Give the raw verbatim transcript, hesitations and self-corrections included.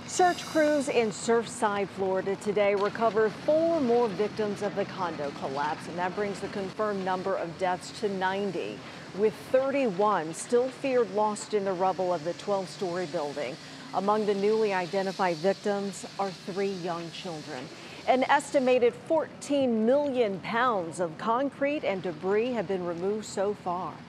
Search crews in Surfside, Florida today recovered four more victims of the condo collapse, and that brings the confirmed number of deaths to ninety, with thirty-one still feared lost in the rubble of the twelve-story building. Among the newly identified victims are three young children. An estimated fourteen million pounds of concrete and debris have been removed so far.